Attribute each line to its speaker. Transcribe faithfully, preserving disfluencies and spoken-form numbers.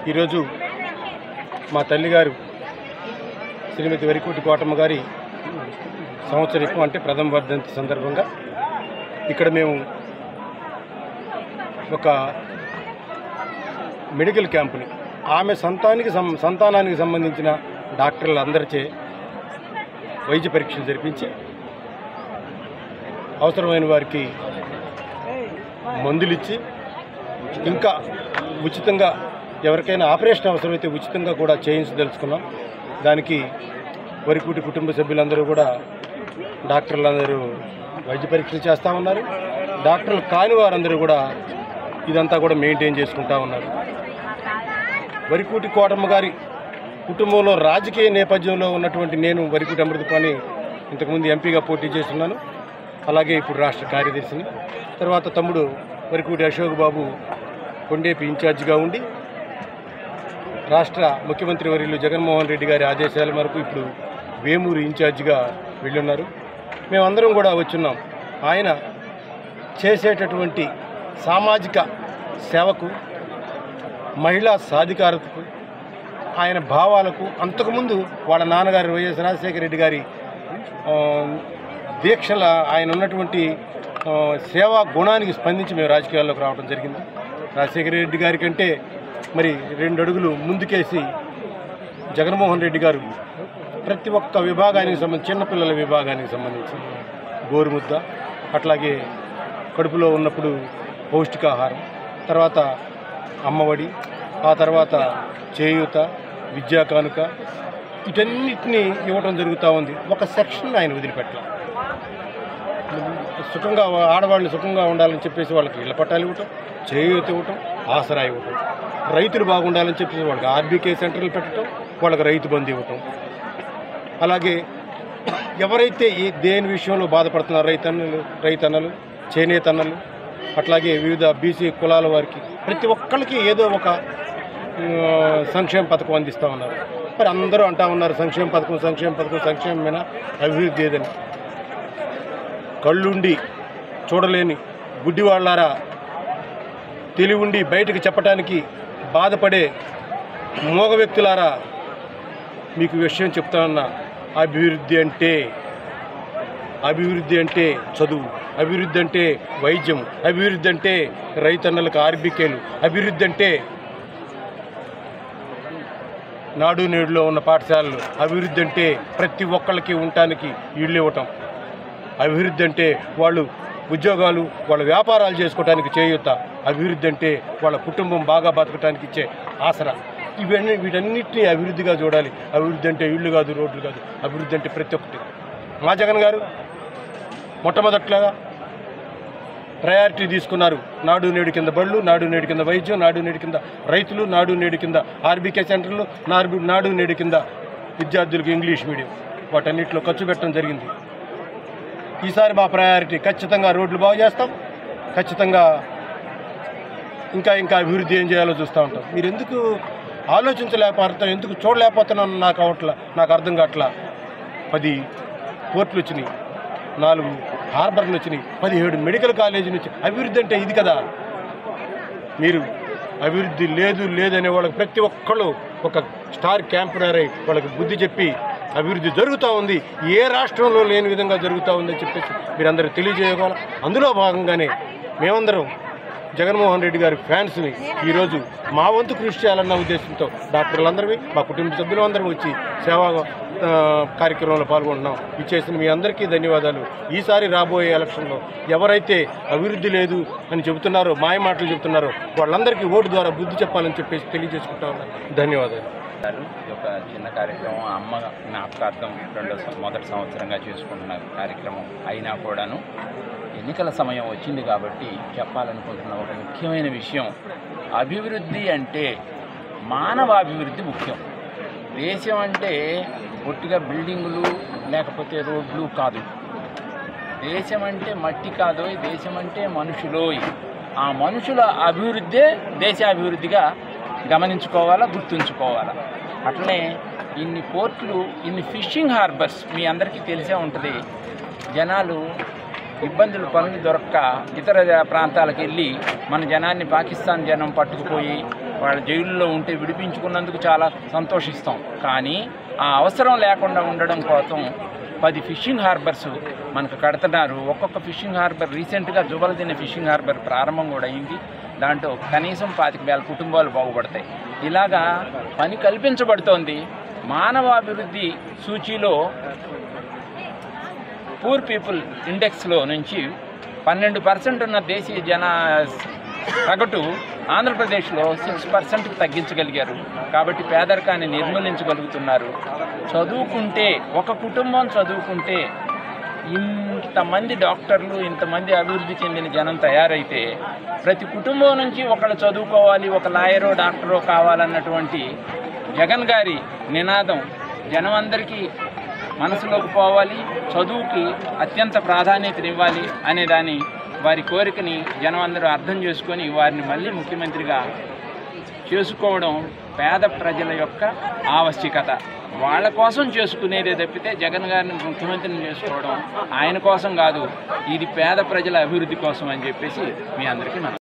Speaker 1: ఈరోజు మా తల్లిగారు శ్రీమతి వరికోటి కోటమ్మ గారి సంవత్సరం అంటే ప్రథమ వర్ధంతి సందర్భంగా ఇక్కడ మేము ఒక మెడికల్ క్యాంపుని ఆమె సంతానికి సంతానానికి సంబంధించిన డాక్టర్లు అందరిచే వైద్య పరీక్షలు జరిపించి అవసరమైన వారికి మందులు ఇచ్చి ఇంకా ఉచితంగా ఎవరికైనా ఆపరేషన్ అవసరమైతే ఉచితంగా కూడా చేయించదలుచుకున్నాం. దానికి వరికోటి కుటుంబ సభ్యులందరూ కూడా డాక్టర్లందరూ వైద్య పరీక్షలు చేస్తూ ఉన్నారు. డాక్టర్లు కాని వారందరూ కూడా ఇదంతా కూడా మెయింటైన్ చేసుకుంటూ ఉన్నారు. వరికోటి కోటమ్మ గారి కుటుంబంలో రాజకీయ నేపథ్యంలో ఉన్నటువంటి నేను వరికోటి అమృతపాణి ఇంతకుముందు ఎంపీగా పోటీ చేస్తున్నాను. అలాగే ఇప్పుడు రాష్ట్ర కార్యదర్శిని. తర్వాత తమ్ముడు వరికోటి అశోక్ బాబు కొండేపి ఇన్ఛార్జిగా ఉండి రాష్ట్ర ముఖ్యమంత్రి వర్యులు జగన్మోహన్ రెడ్డి గారి ఆదేశాల మేరకు ఇప్పుడు వేమూరు ఇన్ఛార్జిగా వెళ్ళున్నారు. మేమందరం కూడా వచ్చున్నాం. ఆయన చేసేటటువంటి సామాజిక సేవకు, మహిళా సాధికారతకు, ఆయన భావాలకు, అంతకుముందు వాళ్ళ నాన్నగారు వైఎస్ రాజశేఖర రెడ్డి గారి దీక్షల ఆయన ఉన్నటువంటి సేవా గుణానికి స్పందించి మేము రాజకీయాల్లోకి రావడం జరిగింది. రాజశేఖర రెడ్డి గారి కంటే మరి రెండు అడుగులు ముందుకేసి జగన్మోహన్ రెడ్డి గారు ప్రతి ఒక్క విభాగానికి సంబంధించి, చిన్నపిల్లల విభాగానికి సంబంధించి గోరుముద్ద, అట్లాగే కడుపులో ఉన్నప్పుడు పౌష్టికాహారం, తర్వాత అమ్మఒడి, ఆ తర్వాత చేయూత, విద్యా కానుక, వీటన్నిటినీ ఇవ్వడం జరుగుతూ ఉంది. ఒక సెక్షన్ ఆయన వదిలిపెట్టాలి. సుఖంగా ఆడవాళ్ళు సుఖంగా ఉండాలని చెప్పేసి వాళ్ళకి ఇళ్ల పట్టాలు ఇవ్వటం, చేయూత ఇవ్వటం, ఆసరా ఇవ్వటం, రైతులు బాగుండాలని చెప్పేసి వాళ్ళకి ఆర్బీకే సెంటర్లు పెట్టడం, వాళ్ళకి రైతు బంధు ఇవ్వటం. అలాగే ఎవరైతే ఈ దేని విషయంలో బాధపడుతున్నారో రైతన్నలు రైతన్నలు చేనేతన్నలు, అట్లాగే వివిధ బీసీ కులాల వారికి ప్రతి ఒక్కరికి ఏదో ఒక సంక్షేమ పథకం అందిస్తూ ఉన్నారు. మరి అందరూ అంటూ ఉన్నారు సంక్షేమ పథకం సంక్షేమ పథకం సంక్షేమమైన అభివృద్ధి ఏదని. కళ్ళుండి చూడలేని గుడ్డివాళ్ళారా, తెలివుండి బయటకు చెప్పడానికి బాధపడే మోగ వ్యక్తులారా, మీకు విషయం చెప్తా ఉన్నా. అభివృద్ధి అంటే అభివృద్ధి అంటే చదువు, అభివృద్ధి అంటే వైద్యం, అభివృద్ధి అంటే రైతన్నలకు ఆర్బీకేలు, అభివృద్ధి అంటే నాడు నేడులో ఉన్న పాఠశాలలు, అభివృద్ధి అంటే ప్రతి ఒక్కళ్ళకి ఉండటానికి ఇళ్ళు ఇవ్వటం, అభివృద్ధి అంటే వాళ్ళు ఉద్యోగాలు వాళ్ళ వ్యాపారాలు చేసుకోవడానికి చేయూత, అభివృద్ధి అంటే వాళ్ళ కుటుంబం బాగా బతకడానికి ఇచ్చే ఆసరా. ఇవన్నీ వీటన్నిటినీ అభివృద్ధిగా చూడాలి. అభివృద్ధి అంటే ఇళ్ళు కాదు, రోడ్లు కాదు, అభివృద్ధి అంటే ప్రతి ఒక్కటి. మా జగన్ గారు మొట్టమొదట్లుగా ప్రయారిటీ తీసుకున్నారు. నాడు నేడు కింద బళ్ళు, నాడు నేడు కింద వైద్యం, నాడు నేడు కింద రైతులు, నాడు నేడు కింద ఆర్బీకే సెంటర్లు, నాడు నాడు నేడు కింద విద్యార్థులకు ఇంగ్లీష్ మీడియం, వాటన్నిటిలో ఖర్చు పెట్టడం జరిగింది. ఈసారి మా ప్రయారిటీ ఖచ్చితంగా రోడ్లు బాగు చేస్తాం, ఖచ్చితంగా ఇంకా ఇంకా అభివృద్ధి ఏం చేయాలో చూస్తూ ఉంటాం. మీరు ఎందుకు ఆలోచించలేకపోతాం, ఎందుకు చూడలేకపోతున్నాను నాకు అవట్లా, నాకు అర్థం కావట్లా. పది పోర్టులు వచ్చినాయి, నాలుగు హార్బర్లు వచ్చినాయి, పదిహేడు మెడికల్ కాలేజీలు వచ్చి అభివృద్ధి అంటే ఇది కదా. మీరు అభివృద్ధి లేదు లేదనే వాళ్ళకి ప్రతి ఒక్కళ్ళు ఒక స్టార్ క్యాంపెయినర్ అయి వాళ్ళకి బుద్ధి చెప్పి అభివృద్ధి జరుగుతూ ఉంది, ఏ రాష్ట్రంలో లేని విధంగా జరుగుతూ ఉందని చెప్పేసి మీరందరూ తెలియజేయగల. అందులో భాగంగానే మేమందరం జగన్మోహన్ రెడ్డి గారి ఫ్యాన్స్ని ఈరోజు మా వంతు కృషి చేయాలన్న ఉద్దేశంతో డాక్టర్లందరివి, మా కుటుంబ సభ్యులందరం వచ్చి సేవా కార్యక్రమంలో పాల్గొంటున్నాం. ఇచ్చేసిన మీ అందరికీ ధన్యవాదాలు. ఈసారి రాబోయే ఎలక్షన్లో ఎవరైతే అభివృద్ధి లేదు అని చెబుతున్నారో, మాయ మాటలు చెబుతున్నారో, వాళ్ళందరికీ ఓటు ద్వారా బుద్ధి చెప్పాలని చెప్పేసి తెలియజేసుకుంటా ఉన్నాను. ధన్యవాదాలు.
Speaker 2: ఇది ఒక చిన్న కార్యక్రమం, అమ్మ జ్ఞాపకార్థం రెండో మొదటి సంవత్సరంగా చేసుకుంటున్న కార్యక్రమం అయినా కూడాను ఎన్నికల సమయం వచ్చింది కాబట్టి చెప్పాలనుకుంటున్న ఒక ముఖ్యమైన విషయం, అభివృద్ధి అంటే మానవ అభివృద్ధి ముఖ్యం. దేశం అంటే ఒట్టిగా బిల్డింగులు లేకపోతే రోడ్లు కాదు. దేశం అంటే మట్టి కాదు, దేశం అంటే మనుషులోయ్. ఆ మనుషుల అభివృద్ధే దేశ అభివృద్ధిగా గమనించుకోవాలా, గుర్తుంచుకోవాలా. అట్లనే ఇన్ని పోర్ట్లు, ఇన్ని ఫిషింగ్ హార్బర్స్ మీ అందరికీ తెలిసే ఉంటుంది. జనాలు ఇబ్బందులు పనులు దొరక్క ఇతర ప్రాంతాలకు వెళ్ళి మన జనాన్ని పాకిస్తాన్ జనం పట్టుకుపోయి వాళ్ళ జైలులో ఉంటే విడిపించుకున్నందుకు చాలా సంతోషిస్తాం. కానీ ఆ అవసరం లేకుండా ఉండడం కోసం పది ఫిషింగ్ హార్బర్స్ మనకు కడుతున్నారు. ఒక్కొక్క ఫిషింగ్ హార్బర్ రీసెంట్గా జుబలదిన్న ఫిషింగ్ హార్బర్ ప్రారంభం కూడా అయింది. దాంట్లో కనీసం పాతిక వేల కుటుంబాలు బాగుపడతాయి. ఇలాగా పని కల్పించబడుతోంది. మానవాభివృద్ధి సూచీలో పూర్ పీపుల్ ఇండెక్స్లో నుంచి పన్నెండు పర్సెంట్ ఉన్న దేశీయ జన సగటు ఆంధ్రప్రదేశ్లో సిక్స్ పర్సెంట్కి తగ్గించగలిగారు. కాబట్టి పేదరికాన్ని నిర్మూలించగలుగుతున్నారు. చదువుకుంటే ఒక కుటుంబం చదువుకుంటే ఇంతమంది డాక్టర్లు, ఇంతమంది అభివృద్ధి చెందిన జనం తయారైతే ప్రతి కుటుంబం నుంచి ఒకళ్ళు చదువుకోవాలి, ఒక లాయరో డాక్టరో కావాలన్నటువంటి జగన్ గారి నినాదం జనం అందరికీ మనసులోకి పోవాలి. చదువుకి అత్యంత ప్రాధాన్యతనివ్వాలి అనే దాని వారి కోరికని జనం అందరూ అర్థం చేసుకొని వారిని మళ్ళీ ముఖ్యమంత్రిగా చేసుకోవడం పేద ప్రజల యొక్క ఆవశ్యకత. వాళ్ళ కోసం చేసుకునేదే తప్పితే జగన్ గారిని ముఖ్యమంత్రిని చేసుకోవడం ఆయన కోసం కాదు. ఇది పేద ప్రజల అభివృద్ధి కోసం అని చెప్పేసి మీ అందరికీ మనం